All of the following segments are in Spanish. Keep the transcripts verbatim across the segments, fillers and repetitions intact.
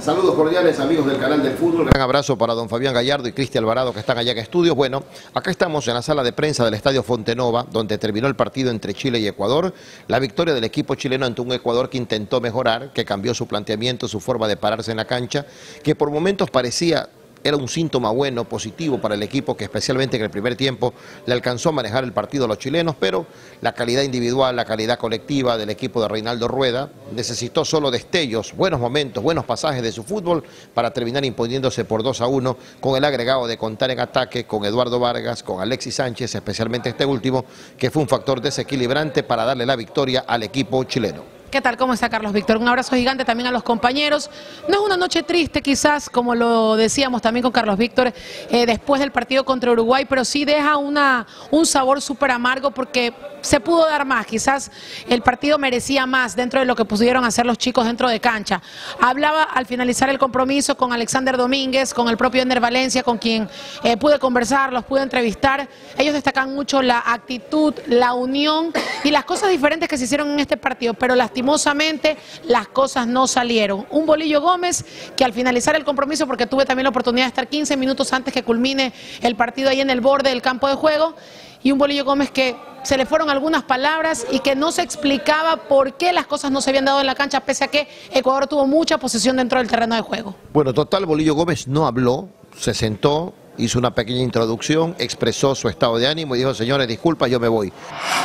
Saludos cordiales amigos del canal del fútbol. Gran abrazo para don Fabián Gallardo y Cristian Alvarado que están allá en estudios. Bueno, acá estamos en la sala de prensa del Estadio Fontenova, donde terminó el partido entre Chile y Ecuador. La victoria del equipo chileno ante un Ecuador que intentó mejorar, que cambió su planteamiento, su forma de pararse en la cancha, que por momentos parecía... era un síntoma bueno, positivo para el equipo que especialmente en el primer tiempo le alcanzó a manejar el partido a los chilenos, pero la calidad individual, la calidad colectiva del equipo de Reinaldo Rueda necesitó solo destellos, buenos momentos, buenos pasajes de su fútbol para terminar imponiéndose por dos a uno con el agregado de contar en ataque con Eduardo Vargas, con Alexis Sánchez, especialmente este último, que fue un factor desequilibrante para darle la victoria al equipo chileno. ¿Qué tal? ¿Cómo está Carlos Víctor? Un abrazo gigante también a los compañeros. No es una noche triste quizás, como lo decíamos también con Carlos Víctor, eh, después del partido contra Uruguay, pero sí deja una, un sabor súper amargo porque se pudo dar más. Quizás el partido merecía más dentro de lo que pudieron hacer los chicos dentro de cancha. Hablaba al finalizar el compromiso con Alexander Domínguez, con el propio Ender Valencia, con quien eh, pude conversar, los pude entrevistar. Ellos destacan mucho la actitud, la unión y las cosas diferentes que se hicieron en este partido, pero lastimosamente Lastimosamente las cosas no salieron. Un Bolillo Gómez que al finalizar el compromiso, porque tuve también la oportunidad de estar quince minutos antes que culmine el partido ahí en el borde del campo de juego, y un Bolillo Gómez que se le fueron algunas palabras y que no se explicaba por qué las cosas no se habían dado en la cancha, pese a que Ecuador tuvo mucha posesión dentro del terreno de juego. Bueno, total, Bolillo Gómez no habló, se sentó, hizo una pequeña introducción, expresó su estado de ánimo y dijo: señores, disculpa, yo me voy.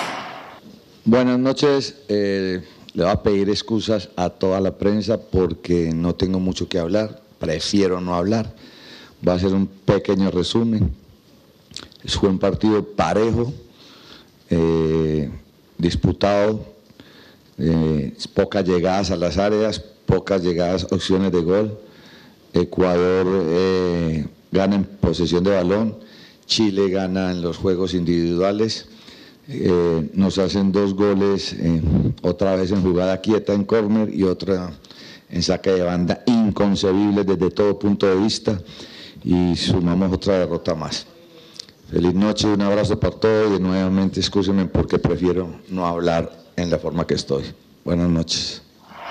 Buenas noches. Eh... Le voy a pedir excusas a toda la prensa porque no tengo mucho que hablar, prefiero no hablar. Voy a hacer un pequeño resumen. Fue un partido parejo, eh, disputado, eh, pocas llegadas a las áreas, pocas llegadas, opciones de gol. Ecuador eh, gana en posesión de balón, Chile gana en los juegos individuales. Eh, nos hacen dos goles, eh, otra vez en jugada quieta en córner y otra en saque de banda, inconcebible desde todo punto de vista, y sumamos otra derrota más. Feliz noche, un abrazo para todos y nuevamente excúsenme porque prefiero no hablar en la forma que estoy. Buenas noches.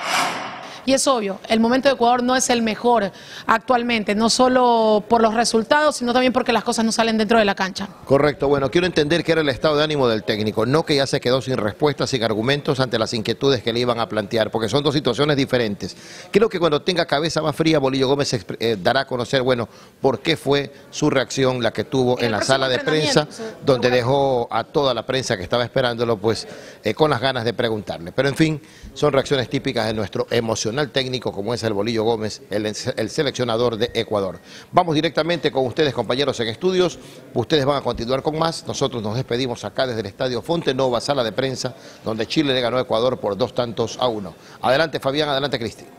Y es obvio, el momento de Ecuador no es el mejor actualmente, no solo por los resultados, sino también porque las cosas no salen dentro de la cancha. Correcto, bueno, quiero entender que era el estado de ánimo del técnico, no que ya se quedó sin respuestas, sin argumentos ante las inquietudes que le iban a plantear, porque son dos situaciones diferentes. Creo que cuando tenga cabeza más fría, Bolillo Gómez eh, dará a conocer, bueno, por qué fue su reacción la que tuvo en la sala de prensa, donde dejó a toda la prensa que estaba esperándolo, pues, eh, con las ganas de preguntarle. Pero en fin, son reacciones típicas de nuestro emocional técnico como es el Bolillo Gómez, el, el seleccionador de Ecuador. Vamos directamente con ustedes, compañeros en estudios. Ustedes van a continuar con más. Nosotros nos despedimos acá desde el Estadio Fontenova, sala de prensa, donde Chile le ganó a Ecuador por dos tantos a uno. Adelante, Fabián, adelante, Cristi.